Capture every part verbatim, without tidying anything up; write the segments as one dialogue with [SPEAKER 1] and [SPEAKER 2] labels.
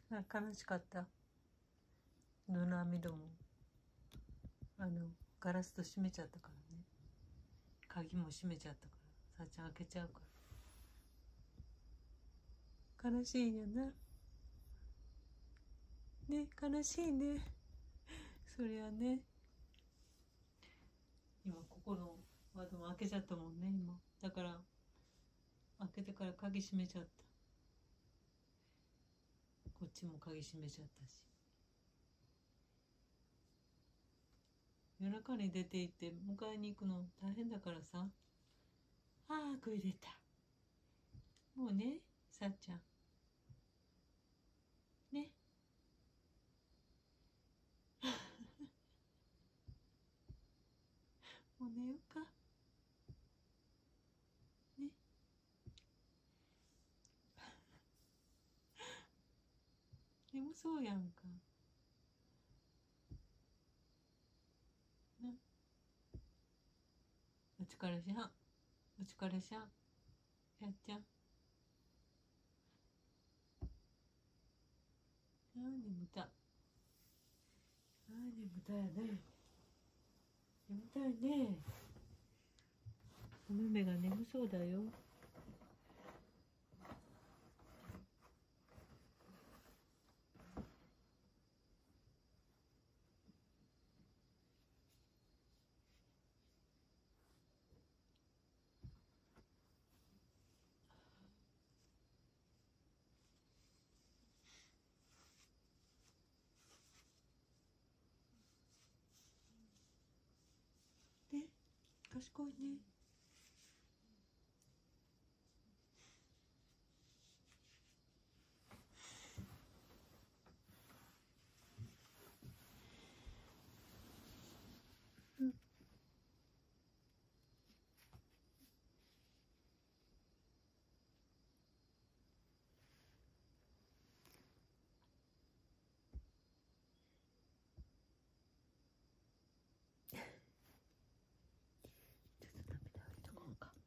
[SPEAKER 1] あ、悲しかった。布網戸もあのガラスと閉めちゃったからね。鍵も閉めちゃったから、さっちゃん開けちゃうから。悲しいんやな。ね、悲しいね。そりゃね。今ここの窓も開けちゃったもんね、今。だから開けてから鍵閉めちゃった。こっちも鍵閉めちゃったし。夜中に出て行って迎えに行くの大変だからさ。ああ、声出た。もうね、さっちゃん。ね。もう寝ようか。ね。眠そうやんか。な。お疲れしゃん。お疲れしゃん。やっちゃん。ああ、眠た。ああ、眠たいね。眠たいね。おめめが眠そうだよ。ね、賢いね。うん。ちょっと涙拭いとこうか。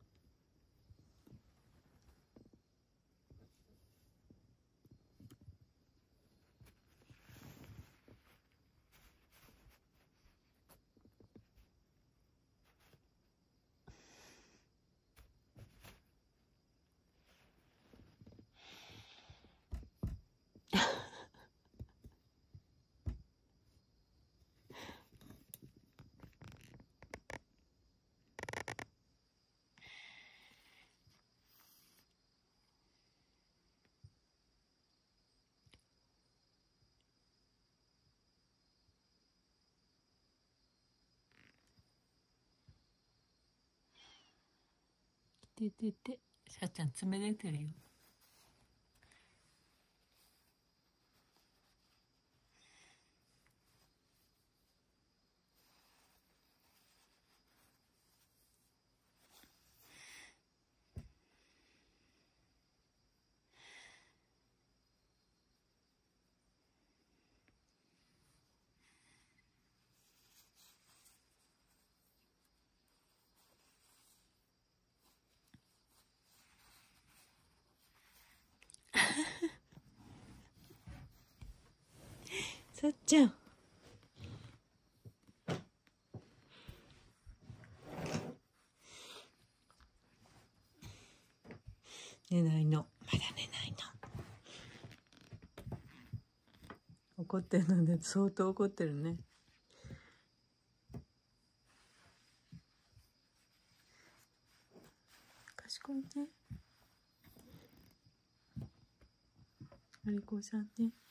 [SPEAKER 1] ててて、さっちゃん爪出てるよ。さっちゃん。寝ないの。まだ寝ないの。怒ってるので相当怒ってるね。賢いね。お利口さんね。